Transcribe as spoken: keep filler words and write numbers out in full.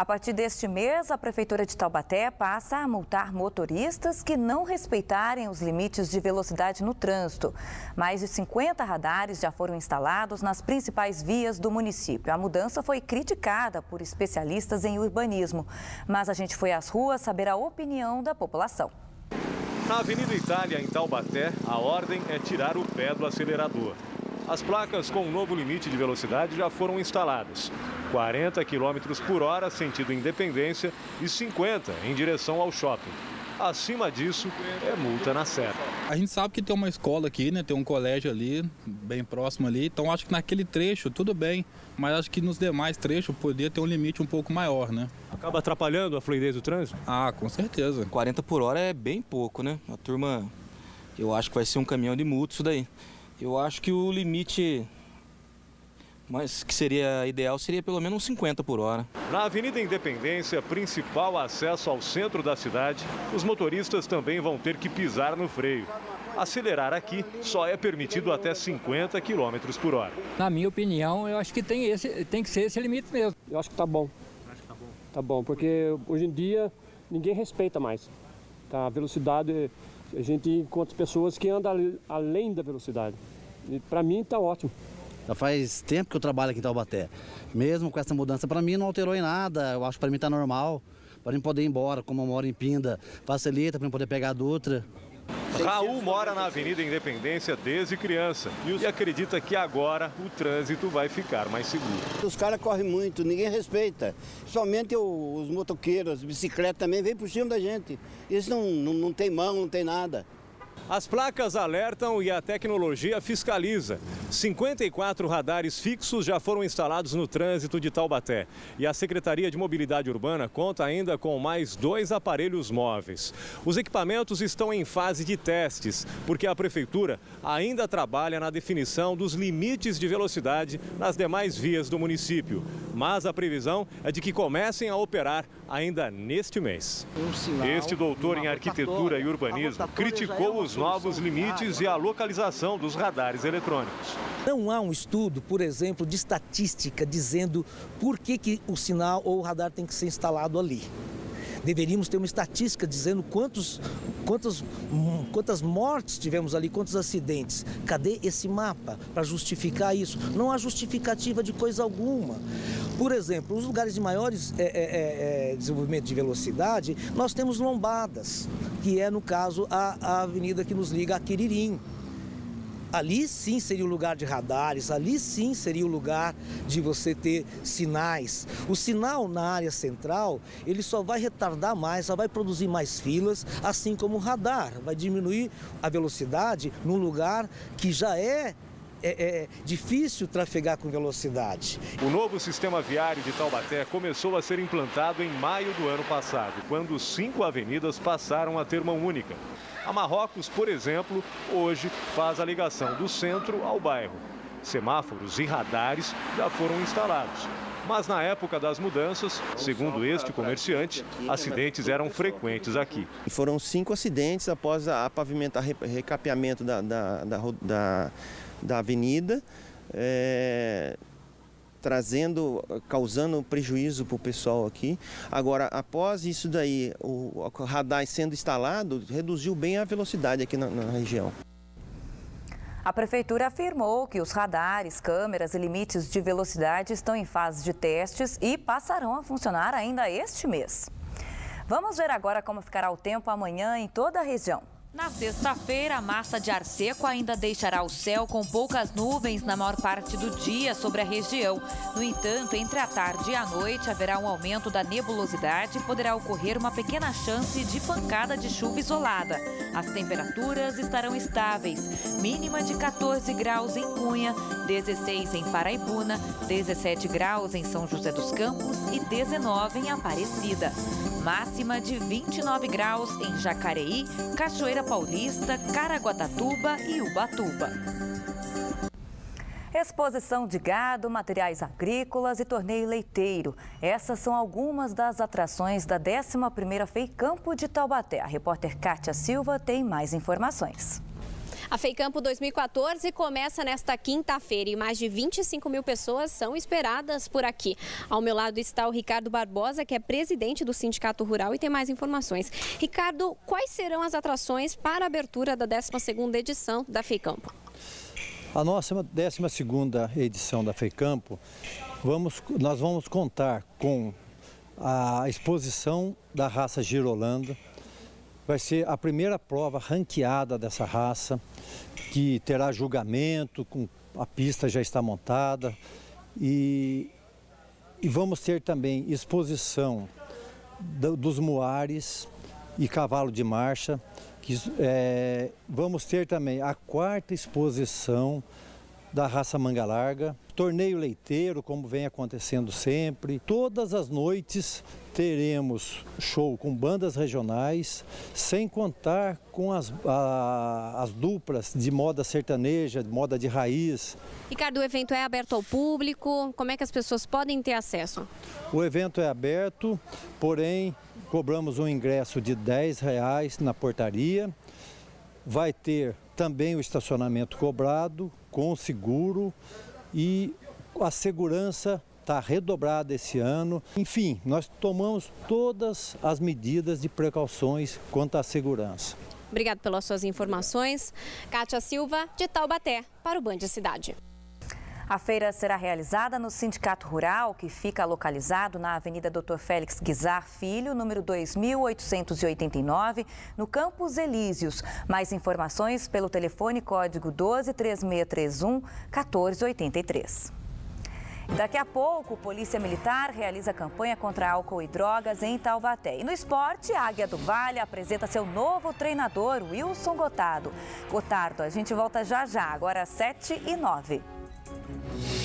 A partir deste mês, a Prefeitura de Taubaté passa a multar motoristas que não respeitarem os limites de velocidade no trânsito. Mais de cinquenta radares já foram instalados nas principais vias do município. A mudança foi criticada por especialistas em urbanismo, mas a gente foi às ruas saber a opinião da população. Na Avenida Itália, em Taubaté, a ordem é tirar o pé do acelerador. As placas com um novo limite de velocidade já foram instaladas. quarenta quilômetros por hora, sentido Independência, e cinquenta em direção ao shopping. Acima disso, é multa na certa. A gente sabe que tem uma escola aqui, né? Tem um colégio ali, bem próximo ali. Então, acho que naquele trecho, tudo bem. Mas acho que nos demais trechos, poderia ter um limite um pouco maior, né? Acaba atrapalhando a fluidez do trânsito? Ah, com certeza. quarenta por hora é bem pouco, né? A turma, eu acho que vai ser um caminhão de multa isso daí. Eu acho que o limite, mas que seria ideal, seria pelo menos uns cinquenta por hora. Na Avenida Independência, principal acesso ao centro da cidade, os motoristas também vão ter que pisar no freio. Acelerar aqui só é permitido até cinquenta quilômetros por hora. Na minha opinião, eu acho que tem, esse, tem que ser esse limite mesmo. Eu acho que tá bom. Acho que tá bom. Tá bom, porque hoje em dia ninguém respeita mais. Tá? A velocidade, a gente encontra pessoas que andam além da velocidade. E para mim tá ótimo. Já faz tempo que eu trabalho aqui em Taubaté. Mesmo com essa mudança, para mim não alterou em nada. Eu acho que para mim tá normal. Para mim poder ir embora, como eu moro em Pinda, facilita para mim poder pegar a Dutra. Raul mora na Avenida Independência desde criança e acredita que agora o trânsito vai ficar mais seguro. Os caras correm muito, ninguém respeita. Somente os motoqueiros, as bicicletas também vêm por cima da gente. Eles não, não, não tem mão, não tem nada. As placas alertam e a tecnologia fiscaliza. cinquenta e quatro radares fixos já foram instalados no trânsito de Taubaté. E a Secretaria de Mobilidade Urbana conta ainda com mais dois aparelhos móveis. Os equipamentos estão em fase de testes, porque a Prefeitura ainda trabalha na definição dos limites de velocidade nas demais vias do município. Mas a previsão é de que comecem a operar ainda neste mês. Este doutor em arquitetura e urbanismo criticou os novos limites e a localização dos radares eletrônicos. Não há um estudo, por exemplo, de estatística dizendo por que, que o sinal ou o radar tem que ser instalado ali. Deveríamos ter uma estatística dizendo quantos, quantos, quantas mortes tivemos ali, quantos acidentes. Cadê esse mapa para justificar isso? Não há justificativa de coisa alguma. Por exemplo, nos lugares de maiores é, é, é, desenvolvimento de velocidade, nós temos lombadas, que é, no caso, a, a avenida que nos liga a Quiririm. Ali sim seria o lugar de radares, ali sim seria o lugar de você ter sinais. O sinal na área central, ele só vai retardar mais, só vai produzir mais filas, assim como o radar. Vai diminuir a velocidade num lugar que já é, é, é difícil trafegar com velocidade. O novo sistema viário de Taubaté começou a ser implantado em maio do ano passado, quando cinco avenidas passaram a ter mão única. A Marrocos, por exemplo, hoje faz a ligação do centro ao bairro. Semáforos e radares já foram instalados. Mas na época das mudanças, segundo este comerciante, acidentes eram frequentes aqui. Foram cinco acidentes após a pavimentar, recapeamento da, da, da, da, da avenida, é... trazendo, causando prejuízo para o pessoal aqui. Agora, após isso daí, o radar sendo instalado, reduziu bem a velocidade aqui na, na região. A Prefeitura afirmou que os radares, câmeras e limites de velocidade estão em fase de testes e passarão a funcionar ainda este mês. Vamos ver agora como ficará o tempo amanhã em toda a região. Na sexta-feira, a massa de ar seco ainda deixará o céu com poucas nuvens na maior parte do dia sobre a região. No entanto, entre a tarde e a noite haverá um aumento da nebulosidade e poderá ocorrer uma pequena chance de pancada de chuva isolada. As temperaturas estarão estáveis, mínima de quatorze graus em Cunha, dezesseis em Paraibuna, dezessete graus em São José dos Campos e dezenove em Aparecida. Máxima de vinte e nove graus em Jacareí, Cachoeira Paulista, Caraguatatuba e Ubatuba. Exposição de gado, materiais agrícolas e torneio leiteiro. Essas são algumas das atrações da décima primeira FEICampo de Taubaté. A repórter Kátia Silva tem mais informações. A FEICampo dois mil e quatorze começa nesta quinta-feira e mais de vinte e cinco mil pessoas são esperadas por aqui. Ao meu lado está o Ricardo Barbosa, que é presidente do Sindicato Rural e tem mais informações. Ricardo, quais serão as atrações para a abertura da décima segunda edição da FEICampo? A nossa décima segunda edição da FEICampo, vamos, nós vamos contar com a exposição da raça Girolando. Vai ser a primeira prova ranqueada dessa raça, que terá julgamento, com, a pista já está montada. E, e vamos ter também exposição do, dos muares e cavalo de marcha. Que, é, vamos ter também a quarta exposição da raça manga larga, torneio leiteiro, como vem acontecendo sempre. Todas as noites teremos show com bandas regionais, sem contar com as, a, as duplas de moda sertaneja, de moda de raiz. Ricardo, o evento é aberto ao público, como é que as pessoas podem ter acesso? O evento é aberto, porém cobramos um ingresso de dez reais na portaria. Vai ter também o estacionamento cobrado, com seguro, e a segurança está redobrada esse ano. Enfim, nós tomamos todas as medidas de precauções quanto à segurança. Obrigado pelas suas informações. Kátia Silva, de Taubaté, para o Band Cidade. A feira será realizada no Sindicato Rural, que fica localizado na Avenida doutor Félix Guizar Filho, número dois mil oitocentos e oitenta e nove, no Campos Elíseos. Mais informações pelo telefone código doze, três seis três um, um quatro oito três. Daqui a pouco, Polícia Militar realiza campanha contra álcool e drogas em Taubaté. E no esporte, a Águia do Vale apresenta seu novo treinador, Wilson Gotardo. Gotardo, a gente volta já já, agora às sete e nove.